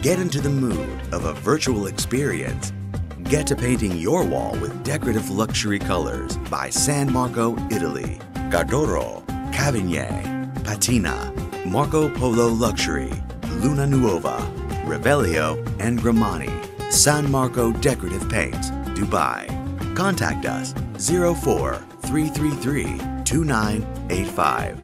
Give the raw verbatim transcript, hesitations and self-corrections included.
Get into the mood of a virtual experience. Get to painting your wall with decorative luxury colors by San Marco, Italy. Cadoro, Cavagne, Patina, Marcopolo Luxury, Luna Nuova, Revelio, and Gramani. San Marco Decorative Paints, Dubai. Contact us zero four three three three two nine eight five.